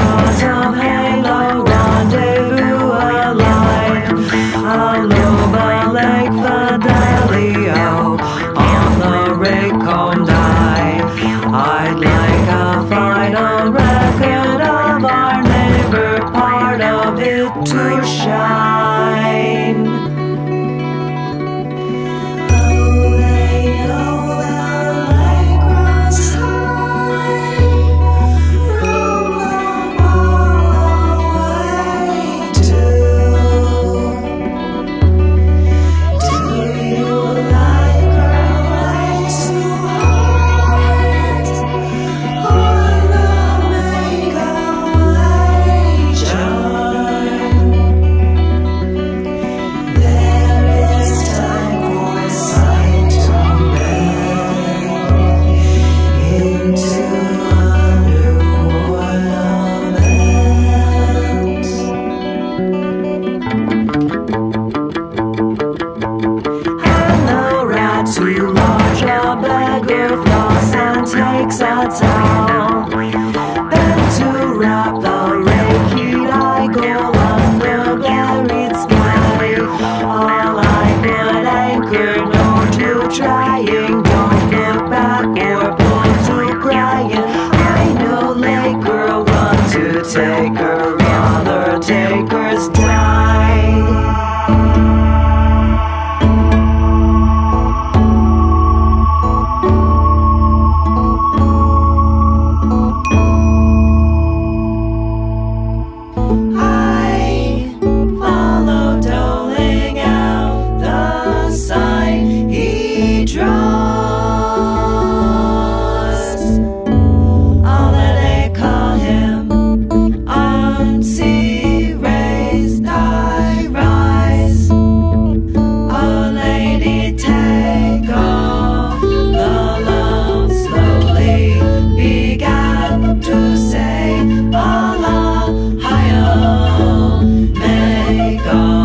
bottom halo, rendezvous alive. A lobe like fidelio on the rake-combed eye. I'd like a final record of our neighbor, part of it to shine. To launch a beggar floss and takes a towel. Then to wrap the rake, I go under buried sky. All I could anchor, no to trying. Don't look back or pull to crying. I know Lacquer want to take her, other takers die. to say Allah, Hayo, may God.